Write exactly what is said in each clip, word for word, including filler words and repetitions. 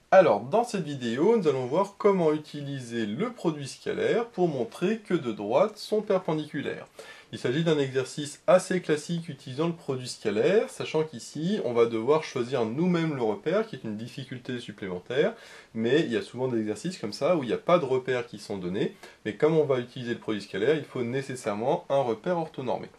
Alors, dans cette vidéo, nous allons voir comment utiliser le produit scalaire pour montrer que deux droites sont perpendiculaires. Il s'agit d'un exercice assez classique utilisant le produit scalaire, sachant qu'ici, on va devoir choisir nous-mêmes le repère, qui est une difficulté supplémentaire, mais il y a souvent des exercices comme ça où il n'y a pas de repères qui sont donnés, mais comme on va utiliser le produit scalaire, il faut nécessairement un repère orthonormé.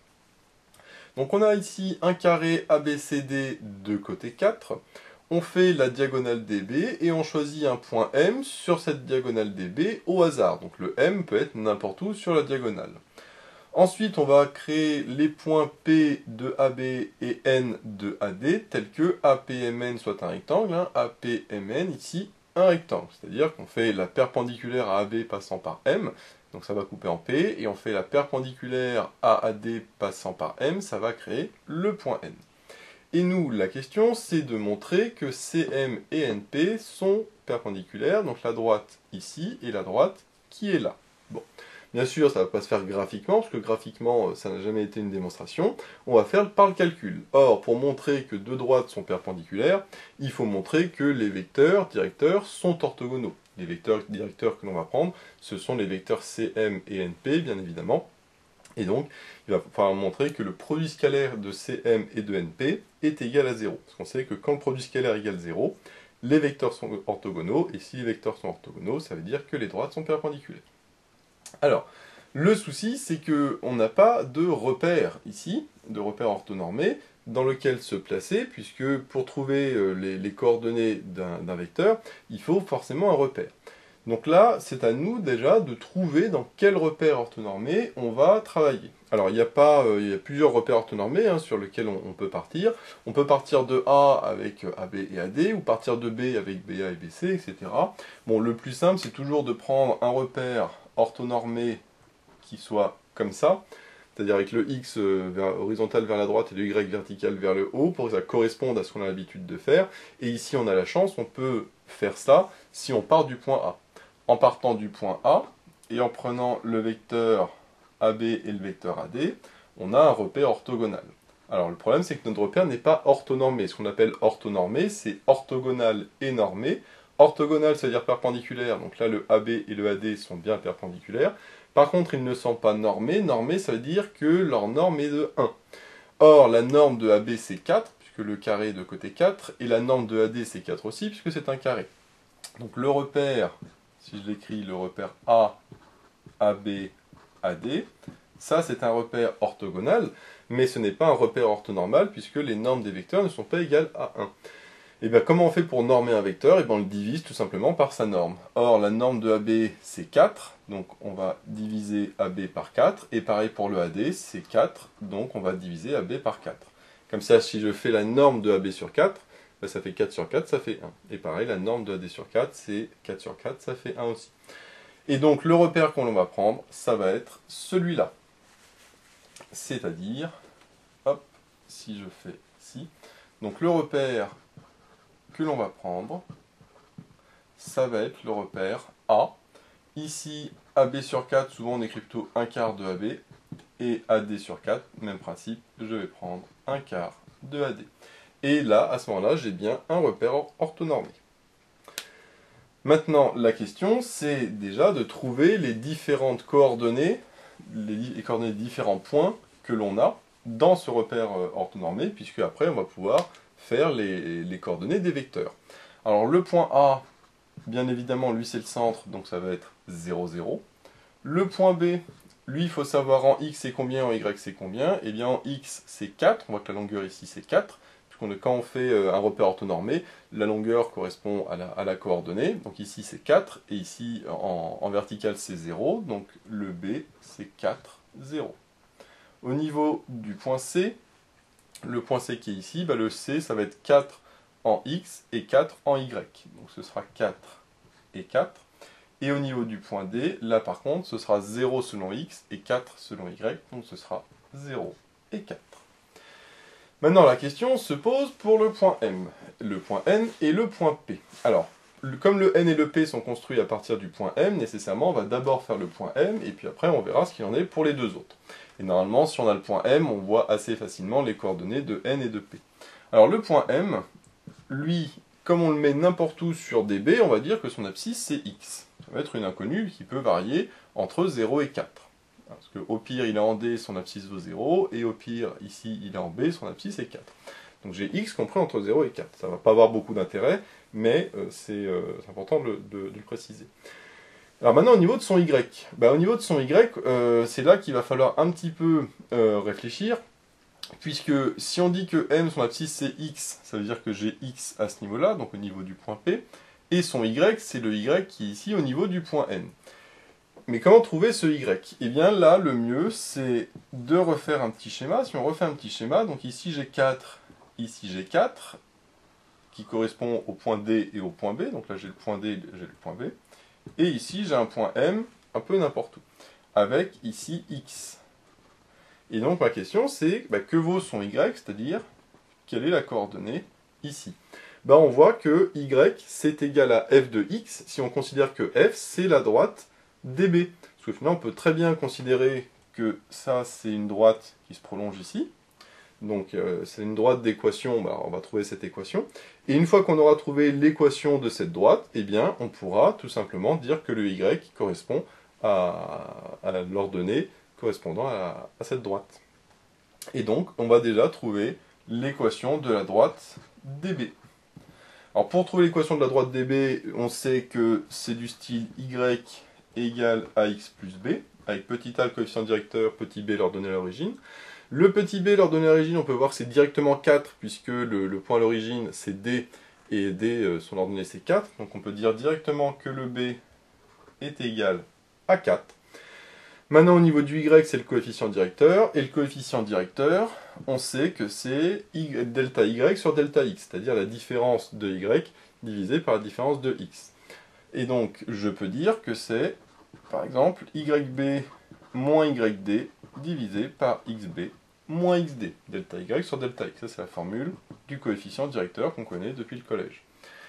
Donc on a ici un carré A B C D de côté quatre. On fait la diagonale D B et on choisit un point M sur cette diagonale D B au hasard. Donc le M peut être n'importe où sur la diagonale. Ensuite, on va créer les points P de A B et N de A D, tels que A P M N soit un rectangle, hein, A P M N ici un rectangle. C'est-à-dire qu'on fait la perpendiculaire à A B passant par M, donc ça va couper en P, et on fait la perpendiculaire à A D passant par M, ça va créer le point N. Et nous, la question, c'est de montrer que C M et N P sont perpendiculaires, donc la droite ici et la droite qui est là. Bon, bien sûr, ça ne va pas se faire graphiquement, parce que graphiquement, ça n'a jamais été une démonstration. On va faire par le calcul. Or, pour montrer que deux droites sont perpendiculaires, il faut montrer que les vecteurs directeurs sont orthogonaux. Les vecteurs directeurs que l'on va prendre, ce sont les vecteurs C M et N P, bien évidemment. Et donc, il va falloir montrer que le produit scalaire de C M et de N P est égal à zéro. Parce qu'on sait que quand le produit scalaire égale zéro, les vecteurs sont orthogonaux, et si les vecteurs sont orthogonaux, ça veut dire que les droites sont perpendiculaires. Alors, le souci, c'est qu'on n'a pas de repère ici, de repère orthonormé, dans lequel se placer, puisque pour trouver les, les coordonnées d'un vecteur, il faut forcément un repère. Donc là, c'est à nous déjà de trouver dans quel repère orthonormé on va travailler. Alors il y a pas, euh, il y a plusieurs repères orthonormés hein, sur lesquels on, on peut partir. On peut partir de A avec A B et A D, ou partir de B avec B A et B C, et cetera. Bon, le plus simple, c'est toujours de prendre un repère orthonormé qui soit comme ça, c'est-à-dire avec le X vers, horizontal vers la droite et le Y vertical vers le haut, pour que ça corresponde à ce qu'on a l'habitude de faire. Et ici, on a la chance, on peut faire ça si on part du point A. En partant du point A, et en prenant le vecteur A B et le vecteur A D, on a un repère orthogonal. Alors le problème, c'est que notre repère n'est pas orthonormé. Ce qu'on appelle orthonormé, c'est orthogonal et normé. Orthogonal, c'est-à-dire perpendiculaire, donc là le A B et le A D sont bien perpendiculaires. Par contre, ils ne sont pas normés. Normé, ça veut dire que leur norme est de un. Or, la norme de A B, c'est quatre, puisque le carré est de côté quatre, et la norme de A D, c'est quatre aussi, puisque c'est un carré. Donc le repère, si je l'écris, le repère A, A B, A D, ça c'est un repère orthogonal, mais ce n'est pas un repère orthonormal, puisque les normes des vecteurs ne sont pas égales à un. Et bien comment on fait pour normer un vecteur? Et bien on le divise tout simplement par sa norme. Or la norme de A B c'est quatre, donc on va diviser A B par quatre, et pareil pour le A D c'est quatre, donc on va diviser A B par quatre. Comme ça, si je fais la norme de A B sur quatre, ben, ça fait quatre sur quatre, ça fait un. Et pareil, la norme de A D sur quatre, c'est quatre sur quatre, ça fait un aussi. Et donc le repère qu'on va prendre, ça va être celui-là. C'est-à-dire, hop, si je fais ci, donc le repère que l'on va prendre, ça va être le repère A. Ici, A B sur quatre, souvent on écrit plutôt un quart de A B, et A D sur quatre, même principe, je vais prendre un quart de A D. Et là, à ce moment-là, j'ai bien un repère orthonormé. Maintenant, la question, c'est déjà de trouver les différentes coordonnées, les coordonnées des différents points que l'on a dans ce repère orthonormé, puisque après, on va pouvoir faire les, les coordonnées des vecteurs. Alors, le point A, bien évidemment, lui, c'est le centre, donc ça va être zéro, zéro. Le point B, lui, il faut savoir en X c'est combien, en Y c'est combien. Eh bien, en X, c'est quatre. On voit que la longueur ici, c'est quatre. Quand on fait un repère orthonormé, la longueur correspond à la, à la coordonnée. Donc ici, c'est quatre. Et ici, en, en vertical, c'est zéro. Donc le B, c'est quatre, zéro. Au niveau du point C, le point C qui est ici, bah le C, ça va être quatre en X et quatre en Y. Donc ce sera quatre et quatre. Et au niveau du point D, là par contre, ce sera zéro selon X et quatre selon Y. Donc ce sera zéro et quatre. Maintenant, la question se pose pour le point M, le point N et le point P. Alors, comme le N et le P sont construits à partir du point M, nécessairement, on va d'abord faire le point M, et puis après, on verra ce qu'il en est pour les deux autres. Et normalement, si on a le point M, on voit assez facilement les coordonnées de N et de P. Alors, le point M, lui, comme on le met n'importe où sur D B, on va dire que son abscisse c'est x. Ça va être une inconnue qui peut varier entre zéro et quatre. Parce que au pire il est en D, son abscisse vaut zéro, et au pire ici il est en B, son abscisse est quatre. Donc j'ai x compris entre zéro et quatre. Ça ne va pas avoir beaucoup d'intérêt, mais euh, c'est euh, important de, de, de le préciser. Alors maintenant au niveau de son y, bah, au niveau de son y, euh, c'est là qu'il va falloir un petit peu euh, réfléchir, puisque si on dit que m, son abscisse c'est x, ça veut dire que j'ai x à ce niveau-là, donc au niveau du point P, et son y, c'est le y qui est ici au niveau du point N. Mais comment trouver ce y? Eh bien là, le mieux, c'est de refaire un petit schéma. Si on refait un petit schéma, donc ici j'ai quatre, ici j'ai quatre, qui correspond au point D et au point B, donc là j'ai le point D, j'ai le point B, et ici j'ai un point M, un peu n'importe où, avec ici x. Et donc ma question c'est, bah, que vaut son y, c'est-à-dire, quelle est la coordonnée ici? Bah, on voit que y c'est égal à f de x, si on considère que f c'est la droite D B. Parce que finalement on peut très bien considérer que ça c'est une droite qui se prolonge ici. Donc euh, c'est une droite d'équation, bah, on va trouver cette équation. Et une fois qu'on aura trouvé l'équation de cette droite, eh bien on pourra tout simplement dire que le y correspond à, à l'ordonnée correspondant à, à cette droite. Et donc on va déjà trouver l'équation de la droite D B. Alors pour trouver l'équation de la droite D B, on sait que c'est du style y égale ax plus b, avec petit a le coefficient directeur, petit b l'ordonnée à l'origine. Le petit b l'ordonnée à l'origine, on peut voir que c'est directement quatre, puisque le, le point à l'origine c'est d, et d son ordonnée c'est quatre, donc on peut dire directement que le b est égal à quatre. Maintenant au niveau du y, c'est le coefficient directeur, et le coefficient directeur, on sait que c'est delta y sur delta x, c'est-à-dire la différence de y divisée par la différence de x. Et donc je peux dire que c'est, par exemple, yb moins yd divisé par xb moins xd, delta y sur delta x. Ça c'est la formule du coefficient directeur qu'on connaît depuis le collège.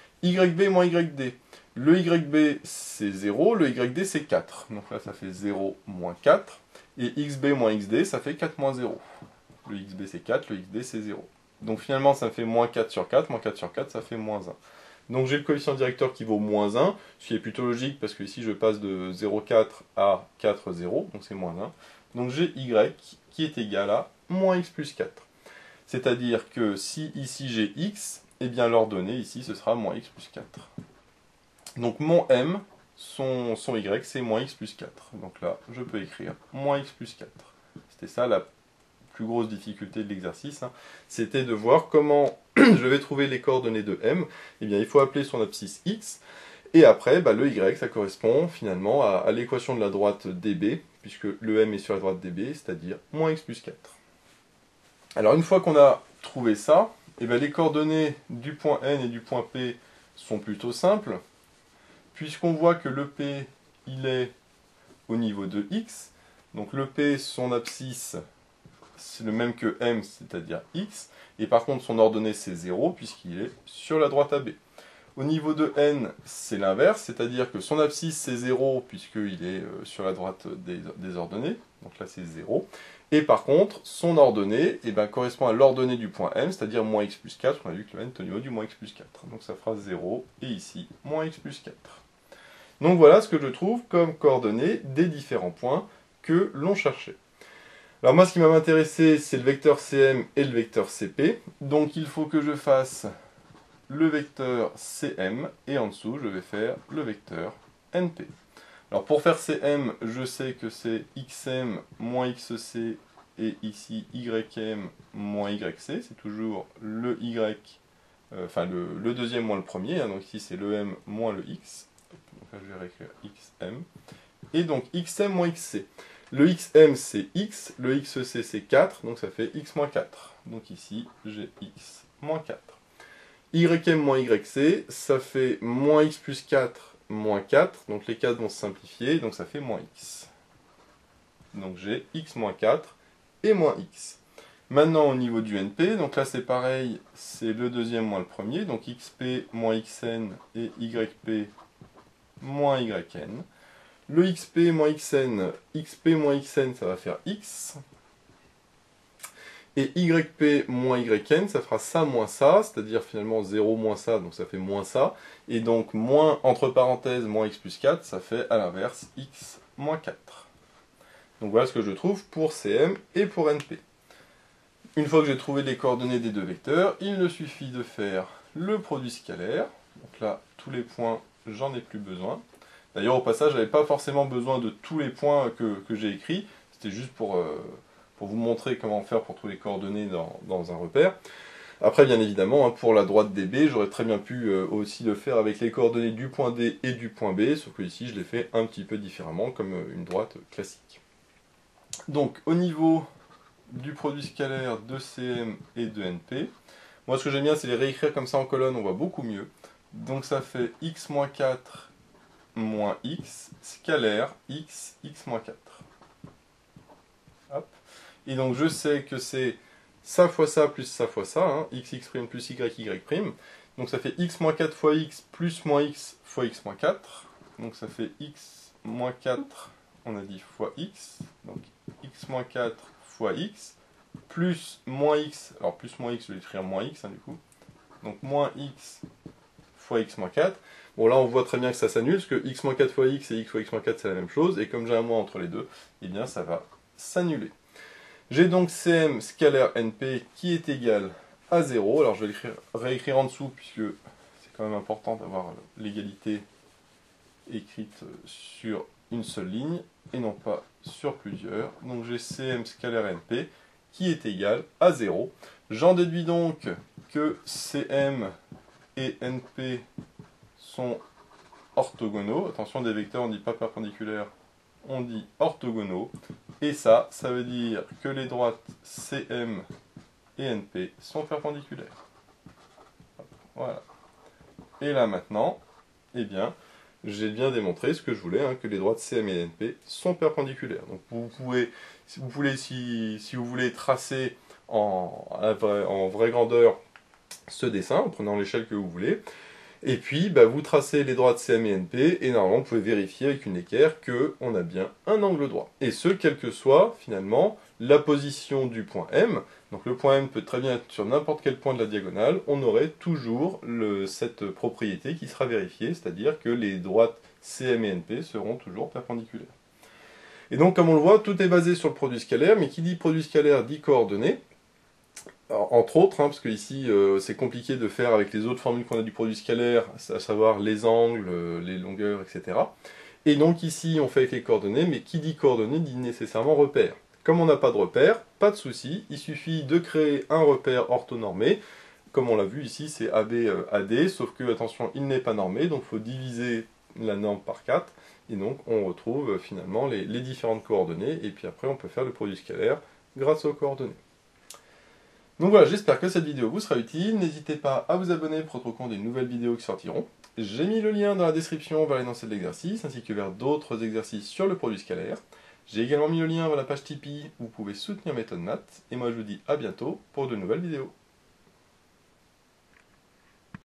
Yb moins yd. Le yb c'est zéro, le yd c'est quatre. Donc là ça fait zéro moins quatre. Et xb moins xd ça fait quatre moins zéro. Le xb c'est quatre, le xd c'est zéro. Donc finalement ça fait moins quatre sur quatre, moins quatre sur quatre ça fait moins un. Donc j'ai le coefficient directeur qui vaut moins un, ce qui est plutôt logique parce que ici je passe de zéro virgule quatre à quatre virgule zéro, donc c'est moins un. Donc j'ai y qui est égal à moins x plus quatre. C'est-à-dire que si ici j'ai x, eh bien l'ordonnée ici ce sera moins x plus quatre. Donc mon m, son, son y, c'est moins x plus quatre. Donc là, je peux écrire moins x plus quatre. C'était ça la plus grosse difficulté de l'exercice, hein. C'était de voir comment je vais trouver les coordonnées de m. Eh bien, il faut appeler son abscisse x. Et après, bah, le y, ça correspond finalement à, à l'équation de la droite D B, puisque le m est sur la droite D B, c'est-à-dire moins x plus quatre. Alors, une fois qu'on a trouvé ça, eh bien, les coordonnées du point N et du point P sont plutôt simples, puisqu'on voit que le P, il est au niveau de x. Donc le P, son abscisse, c'est le même que M, c'est-à-dire x, et par contre son ordonnée c'est zéro, puisqu'il est sur la droite A B. Au niveau de N, c'est l'inverse, c'est-à-dire que son abscisse c'est zéro, puisqu'il est sur la droite des, des ordonnées, donc là c'est zéro, et par contre, son ordonnée eh ben, correspond à l'ordonnée du point M, c'est-à-dire moins x plus quatre, on a vu que le N est au niveau du moins x plus quatre, donc ça fera zéro, et ici, moins x plus quatre. Donc voilà ce que je trouve comme coordonnées des différents points que l'on cherchait. Alors moi, ce qui m'a intéressé, c'est le vecteur C M et le vecteur C P. Donc il faut que je fasse le vecteur C M, et en dessous, je vais faire le vecteur N P. Alors pour faire C M, je sais que c'est X M moins X C, et ici Y M moins Y C. C'est toujours le Y, euh, enfin le, le deuxième moins le premier. Hein, donc ici, c'est le M moins le X. Donc là, je vais réécrire X M. Et donc X M moins X C. Le X M c'est X, le X C c'est quatre, donc ça fait X moins quatre. Donc ici, j'ai X moins quatre. Y M moins Y C, ça fait moins X plus quatre, moins quatre, donc les quatre vont se simplifier, donc ça fait moins X. Donc j'ai X moins quatre et moins X. Maintenant au niveau du N P, donc là c'est pareil, c'est le deuxième moins le premier, donc X P moins X N et Y P moins Y N. Le xp moins xn, xp moins xn, ça va faire x. Et yp moins yn, ça fera ça moins ça, c'est-à-dire finalement zéro moins ça, donc ça fait moins ça. Et donc moins, entre parenthèses, moins x plus quatre, ça fait à l'inverse x moins quatre. Donc voilà ce que je trouve pour cm et pour np. Une fois que j'ai trouvé les coordonnées des deux vecteurs, il me suffit de faire le produit scalaire. Donc là, tous les points, j'en ai plus besoin. D'ailleurs, au passage, je n'avais pas forcément besoin de tous les points que, que j'ai écrits. C'était juste pour, euh, pour vous montrer comment faire pour trouver les coordonnées dans, dans un repère. Après, bien évidemment, hein, pour la droite D B, j'aurais très bien pu euh, aussi le faire avec les coordonnées du point D et du point B, sauf que ici, je l'ai fait un petit peu différemment, comme une droite classique. Donc, au niveau du produit scalaire de cm et de np, moi, ce que j'aime bien, c'est les réécrire comme ça en colonne, on voit beaucoup mieux. Donc, ça fait x moins quatre moins x, scalaire x, x moins quatre. Hop. Et donc, je sais que c'est ça fois ça plus ça fois ça, hein, xx' plus yy'. Donc ça fait x moins quatre fois x plus moins x fois x moins quatre. Donc ça fait x moins quatre, on a dit, fois x. Donc x moins quatre fois x plus moins x. Alors plus moins x, je vais écrire moins x hein, du coup. Donc moins x fois x moins quatre. Bon là on voit très bien que ça s'annule, parce que x moins quatre fois x et x fois x moins quatre c'est la même chose. Et comme j'ai un moins entre les deux, eh bien ça va s'annuler. J'ai donc cm scalaire np qui est égal à zéro. Alors je vais l'écrire, réécrire en dessous, puisque c'est quand même important d'avoir l'égalité écrite sur une seule ligne, et non pas sur plusieurs. Donc j'ai cm scalaire np qui est égal à zéro. J'en déduis donc que cm et np sont orthogonaux. Attention, des vecteurs, on ne dit pas perpendiculaires, on dit orthogonaux. Et ça, ça veut dire que les droites cm et np sont perpendiculaires. Voilà. Et là maintenant, eh bien, j'ai bien démontré ce que je voulais, hein, que les droites cm et np sont perpendiculaires. Donc vous pouvez, si vous voulez, si, si vous voulez tracer en, en vraie grandeur ce dessin, en prenant l'échelle que vous voulez, et puis bah, vous tracez les droites cm et np, et normalement vous pouvez vérifier avec une équerre qu'on a bien un angle droit. Et ce, quelle que soit finalement la position du point M. Donc le point M peut très bien être sur n'importe quel point de la diagonale, on aurait toujours le, cette propriété qui sera vérifiée, c'est-à-dire que les droites cm et np seront toujours perpendiculaires. Et donc comme on le voit, tout est basé sur le produit scalaire, mais qui dit produit scalaire dit coordonnées. Alors, entre autres, hein, parce que ici euh, c'est compliqué de faire avec les autres formules qu'on a du produit scalaire, à savoir les angles, les longueurs, et cetera. Et donc ici on fait avec les coordonnées, mais qui dit coordonnées dit nécessairement repère. Comme on n'a pas de repère, pas de souci, il suffit de créer un repère orthonormé. Comme on l'a vu ici, c'est A B euh, A D, sauf que, attention, il n'est pas normé, donc il faut diviser la norme par quatre, et donc on retrouve euh, finalement les, les différentes coordonnées, et puis après on peut faire le produit scalaire grâce aux coordonnées. Donc voilà, j'espère que cette vidéo vous sera utile. N'hésitez pas à vous abonner pour être au courant des nouvelles vidéos qui sortiront. J'ai mis le lien dans la description vers l'énoncé de l'exercice, ainsi que vers d'autres exercices sur le produit scalaire. J'ai également mis le lien vers la page Tipeee où vous pouvez soutenir Méthode Math. Et moi je vous dis à bientôt pour de nouvelles vidéos.